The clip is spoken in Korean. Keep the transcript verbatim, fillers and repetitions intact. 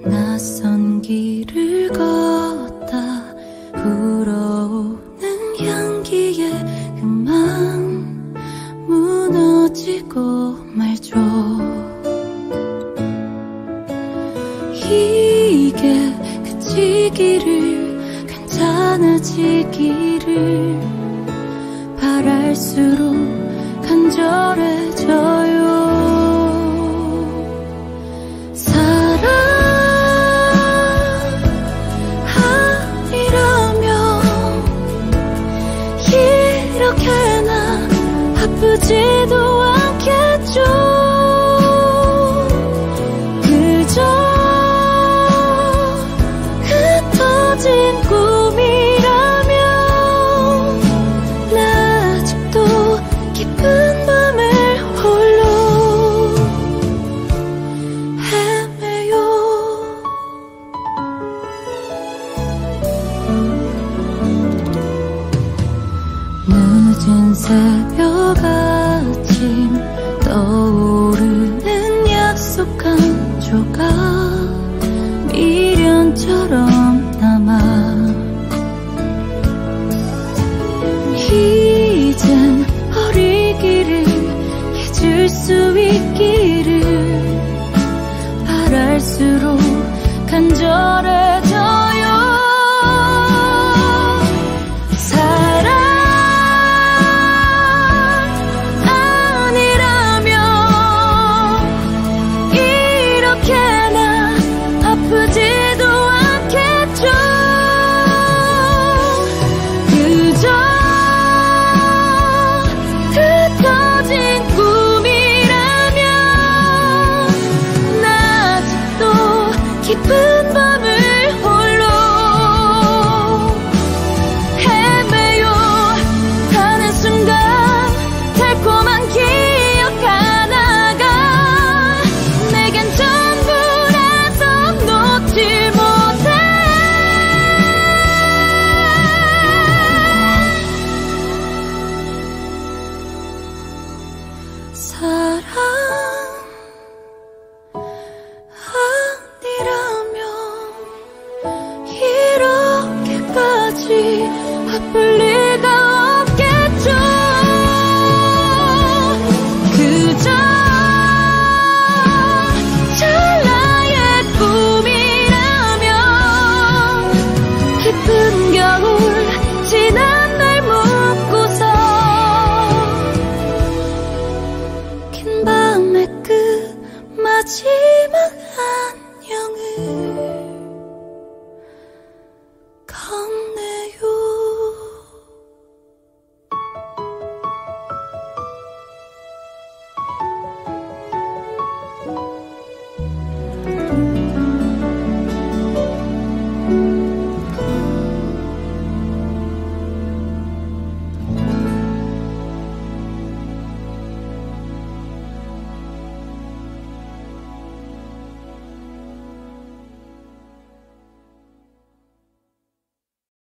낯선 길을 걷다 불어오는 향기에 그만 무너지고 말죠. 이게 그치기를 괜찮아지기를 바랄수록 간절해져요. 아프지도 않겠죠. 그저 흩어진 꿈이라면 나 아직도 깊은 밤을 홀로 헤매요. 늦은 새벽 아침 떠오르는 약속한 조각 미련처럼 남아 이젠 버리기를 잊을 수 있기를 바랄수록 간절해져요. 깊은 밤을 홀로 헤매요. 가는 순간 달콤한 기억 하나가 내겐 전부라서 놓지 못해. 사랑 이렇게까지 아플 리